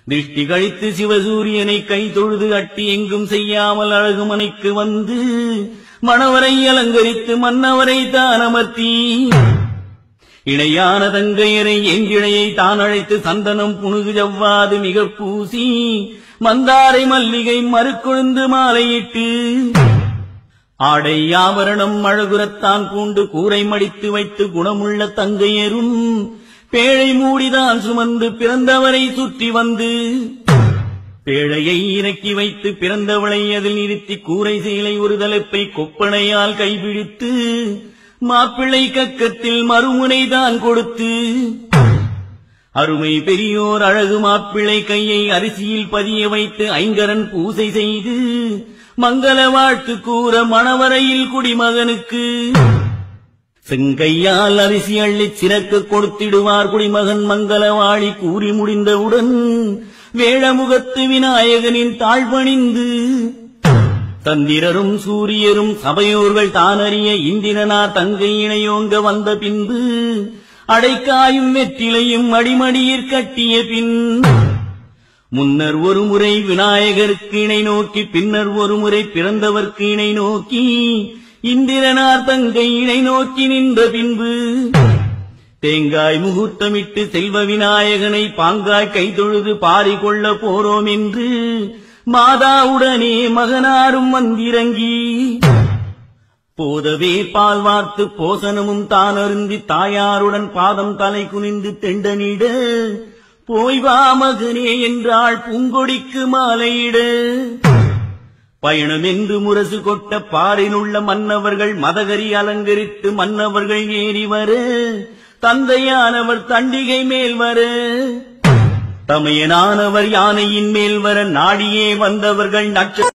திருஷ்டி கழித்து சிவசூரியனை கை தொழுது அட்டி எங்கும் செய்யாமல் அழகுமனைக்கு வந்து மணவரை அலங்கரித்து மன்னவரை தான் அமர்த்தி இணையான தங்கையரை எங்கிழையை தான் அழைத்து சந்தனம் புனுகு ஜவ்வாது மிக பூசி மந்தாரை மல்லிகை மறுக்கொழுந்து மாலையிட்டு ஆடை ஆபரணம் அழகுரத்தான் பூண்டு கூரை மடித்து வைத்து குணமுள்ள தங்கையரும் பேழை மூடிதான் சுமந்து பிறந்தவரை சுற்றி வந்து பேழையை இறக்கி வைத்து பிறந்தவளை அதில் நிறுத்தி கூரை சேலை ஒரு தலைப்பை கொப்பனையால் கைபிடித்து மாப்பிள்ளை கக்கத்தில் மறுமுனைதான் கொடுத்து அருமை பெரியோர் அழகு மாப்பிள்ளை கையை அரிசியில் பதிய வைத்து ஐங்கரன் பூசை செய்து மங்கள வாழ்த்து கூற மணவரையில் குடிமகனுக்கு செங்கையால் அரிசி அள்ளிச் சிறக்க கொடுத்திடுவார் குடிமகன் மங்கள வாழி கூறி முடிந்தவுடன் வேழமுகத்து விநாயகனின் தாழ்பணிந்து தந்திரரும் சூரியரும் சபையோர்கள் தானறிய இந்திரனார் தங்கை இணையோங்க வந்த பின்பு அடைக்காயும் வெற்றிலையும் அடிமடியிற் கட்டிய பின் முன்னர் ஒரு முறை விநாயகருக்கு இணை நோக்கி பின்னர் ஒரு முறை பிறந்தவர்க்கு இணை நோக்கி இந்திரனார் தங்கை இணை நோக்கி நின்ற பின்பு தேங்காய் முகூர்த்தமிட்டு செல்வ விநாயகனை பாங்காய் கைதொழுது பாரி கொள்ள போறோம் என்று மாதாவுடனே மகனாரும் வந்திறங்கி போதவே பால் வார்த்து போசனமும் தான் அருந்தி தாயாருடன் பாதம் தலை குனிந்து தெண்டனிட போய் வா மகனே என்றாள் பூங்கொடிக்கு மாலையிட பயணம் என்று முரசு கொட்ட பாரினுள்ள மன்னவர்கள் மதகரி அலங்கரித்து மன்னவர்கள் ஏறி வர தந்தையானவர் தண்டிகை மேல் வர தமையனானவர் யானையின் மேல் வர நாடியே வந்தவர்கள் நட்சத்திர